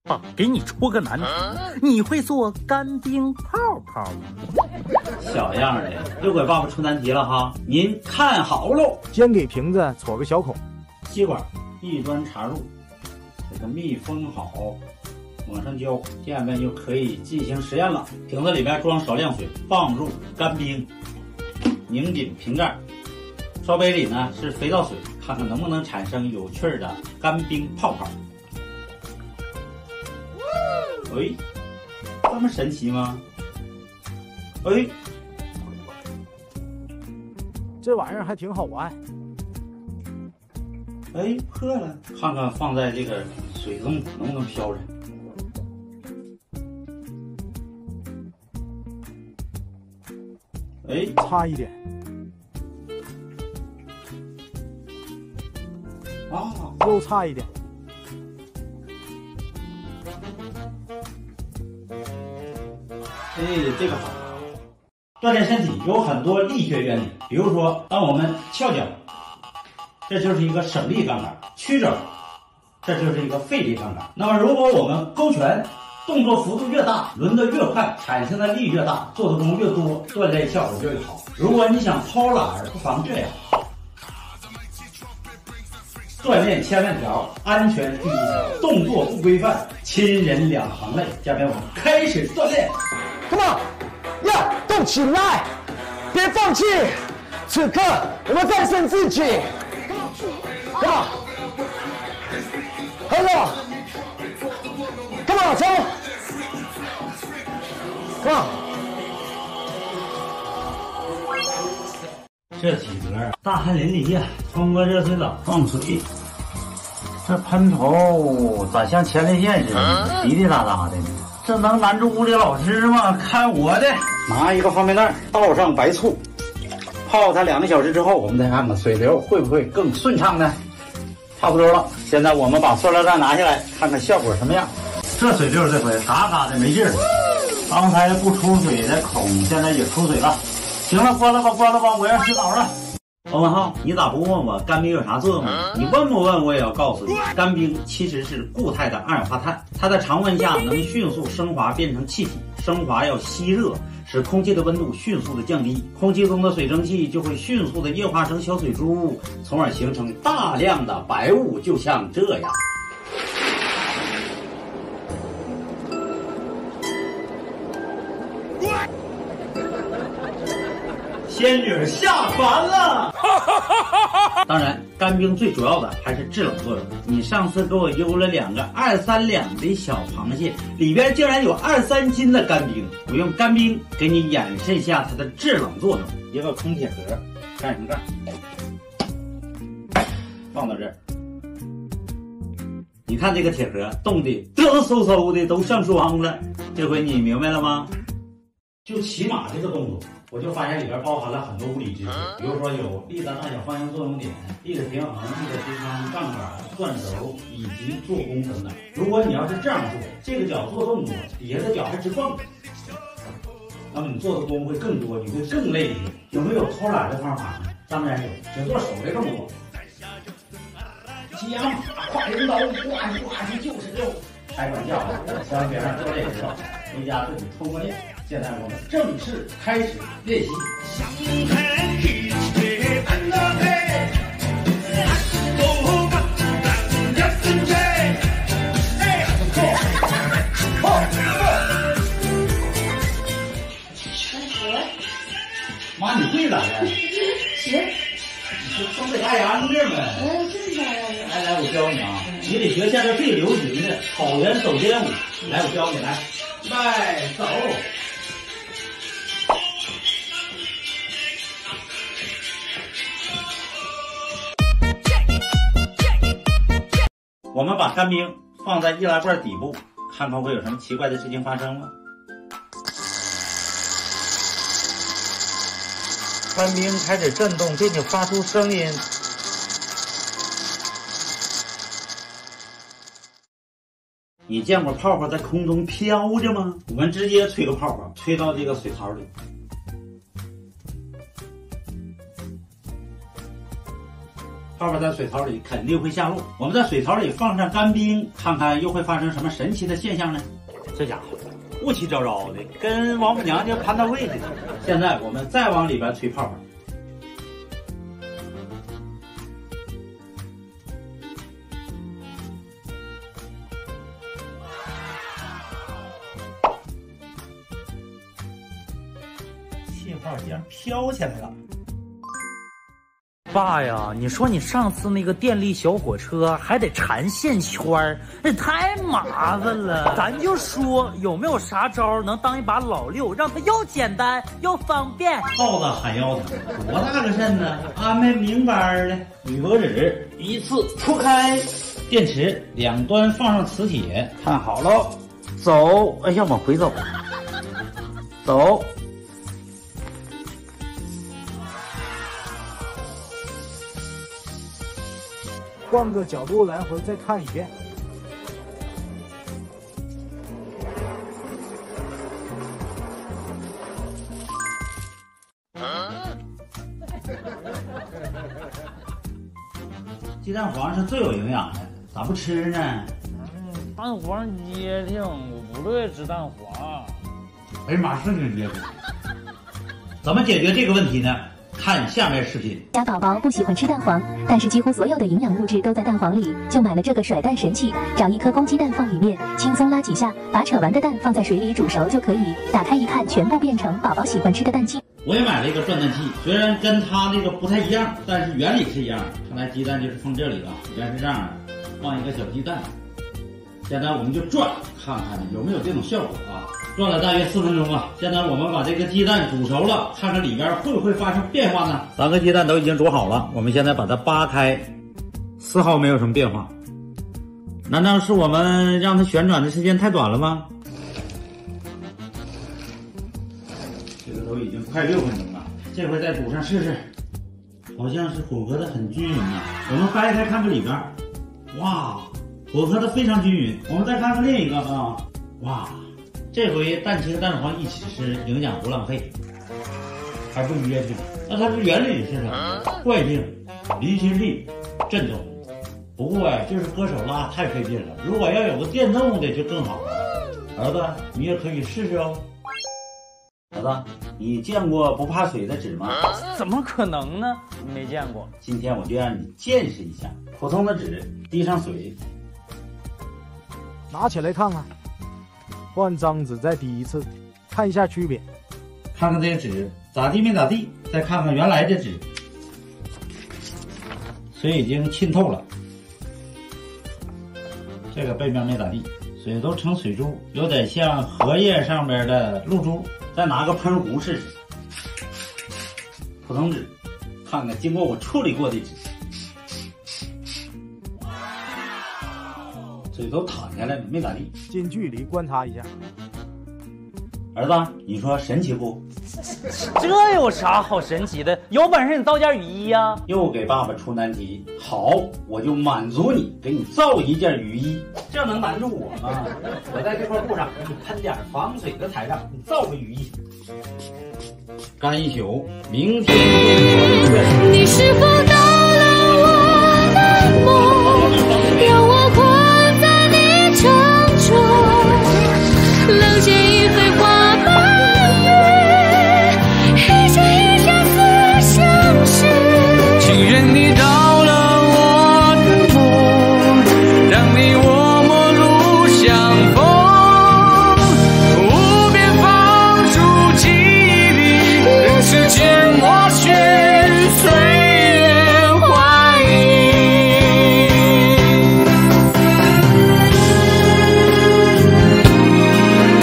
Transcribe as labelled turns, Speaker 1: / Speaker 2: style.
Speaker 1: 给你出个难题，你会做干冰泡泡吗？
Speaker 2: 小样的，又给爸爸出难题了哈！您看好喽，
Speaker 3: 先给瓶子戳个小孔，
Speaker 2: 吸管一端插入，给它密封好，往上浇，下面就可以进行实验了。瓶子里面装少量水，放入干冰，拧紧瓶盖，烧杯里呢是肥皂水，看看能不能产生有趣的干冰泡泡。哎，这么神奇吗？哎，
Speaker 3: 这玩意儿还挺好玩。
Speaker 2: 哎，破了，看看放在这个水中能不能飘着。哎，
Speaker 3: 差一点。
Speaker 2: 啊，
Speaker 3: 又差一点。
Speaker 2: 哎，这个好。锻炼身体有很多力学原理，比如说，当我们翘脚，这就是一个省力杠杆；屈肘，这就是一个费力杠杆。那么，如果我们勾拳，动作幅度越大，抡得越快，产生的力越大，做的功越多，锻炼效果就越好。如果你想偷懒，不妨这样。锻炼千万条，安全第一条，动作不规范，亲人两行泪。下面我们开始锻炼。
Speaker 3: Come on， 呀，动起来，别放弃，此刻我们战胜自己。Come on， 很好 ，Come on， 冲 ，Come on。
Speaker 2: 这体格大汗淋漓呀！冲个热水澡，放水，这喷头咋像前列腺似的，滴滴答答的呢？这能难住物理老师吗？看我的！拿一个方便袋，倒上白醋，泡它2个小时之后，我们再看看水流会不会更顺畅呢？差不多了，现在我们把塑料袋拿下来，看看效果什么样。这水流这回嘎嘎的没劲儿，刚才不出水的孔现在也出水了。行了，关了吧，关了吧，我要洗澡了。王文浩，你咋不问我干冰有啥作用呢？你问不问我也要告诉你，干冰其实是固态的二氧化碳，它在常温下能迅速升华变成气体，升华要吸热，使空气的温度迅速的降低，空气中的水蒸气就会迅速的液化成小水珠，从而形成大量的白雾，就像这样。仙女下凡了。当然，干冰最主要的还是制冷作用。你上次给我邮了2个2、3两的小螃蟹，里边竟然有2、3斤的干冰。我用干冰给你演示一下它的制冷作用。一个空铁盒，盖上盖，放到这儿。你看这个铁盒冻得嘚嗖嗖的，都上霜了。这回你明白了吗？就骑马这个动作，我就发现里边包含了很多物理知识，比如说有力的大小方向作用点、力的平衡、力的支撑、杠杆、转轴以及做功等等。如果你要是这样做，这个脚做动作，底下的脚还直蹦，那么你做的功会更多，你会更累一些。有没有偷懒的方法呢？当然有，只做手这动作。骑马跨人刀，挂起就是肉。开玩笑啊，千万别让教练知道，回家自己偷摸练。现在我们正式开始练习。妈，你会咋的？
Speaker 4: 学。
Speaker 2: 你是东北大秧歌呗？
Speaker 4: 这是啥呀？
Speaker 2: 来，我教你啊！你得学现在最流行的草原走街舞。来，我教你，来，迈走。我们把干冰放在易拉罐底部，看看会有什么奇怪的事情发生吗？干冰开始震动，并且发出声音。你见过泡泡在空中飘着吗？我们直接吹个泡泡，吹到这个水槽里。 泡泡在水槽里肯定会下落。我们在水槽里放上干冰，看看又会发生什么神奇的现象呢？这家伙雾气昭昭的，跟王母娘娘蟠桃会似的。现在我们再往里边吹泡泡。气泡竟然飘起来了。
Speaker 1: 爸呀，你说你上次那个电力小火车还得缠线圈，那太麻烦了。咱就说有没有啥招能当一把老六，让它又简单又方便？
Speaker 2: 耗子喊腰疼，多大个肾呢？安排明白的，铝箔纸依次铺开，电池两端放上磁铁，看好喽，走，哎呀，往回走，走。
Speaker 3: 换个角度来回再看一遍。
Speaker 2: 鸡蛋黄是最有营养的，咋不吃呢？
Speaker 1: 蛋黄结挺，我不乐意吃蛋黄。
Speaker 2: 哎呀妈，是挺结实。怎么解决这个问题呢？看下面视频。
Speaker 5: 家宝宝不喜欢吃蛋黄，但是几乎所有的营养物质都在蛋黄里，就买了这个甩蛋神器。找一颗公鸡蛋放里面，轻松拉几下，把扯完的蛋放在水里煮熟就可以。打开一看，全部变成宝宝喜欢吃的蛋清。
Speaker 2: 我也买了一个转蛋器，虽然跟它那个不太一样，但是原理是一样的。看来鸡蛋就是放这里了，原来是这样的，放一个小鸡蛋。现在我们就转，看看有没有这种效果啊。转了大约4分钟啊，现在我们把这个鸡蛋煮熟了，看看里边会不会发生变化呢？3个鸡蛋都已经煮好了，我们现在把它扒开，丝毫没有什么变化。难道是我们让它旋转的时间太短了吗？这个都已经快6分钟了，这回再煮上试试，好像是混合的很均匀啊。我们掰开看看里边，哇，混合的非常均匀。我们再看看另一个啊，哇。这回蛋清蛋黄一起吃，营养不浪费，还不噎挺。那它的原理是啥？惯性、离心力、震动。不过呀，就是搁手拉太费劲了，如果要有个电动的就更好了。儿子，你也可以试试哦。儿子，你见过不怕水的纸吗？
Speaker 1: 怎么可能呢？没见过。
Speaker 2: 今天我就让你见识一下，普通的纸滴上水，
Speaker 3: 拿起来看看。换张纸再滴一次，看一下区别。
Speaker 2: 看看这个纸咋地没咋地，再看看原来的纸，水已经浸透了。这个背面没咋地，水都成水珠，有点像荷叶上边的露珠。再拿个喷壶试试，普通纸，看看经过我处理过的纸，水都淌下来了，没咋地。
Speaker 3: 近距离观察一下。
Speaker 2: 儿子，你说神奇不？
Speaker 1: 这有啥好神奇的？有本事你造件雨衣呀！
Speaker 2: 又给爸爸出难题，好，我就满足你，给你造一件雨衣。这能难住我吗？我在这块布上给你喷点防水的材料，你造个雨衣。干一宿，明天就做。你是否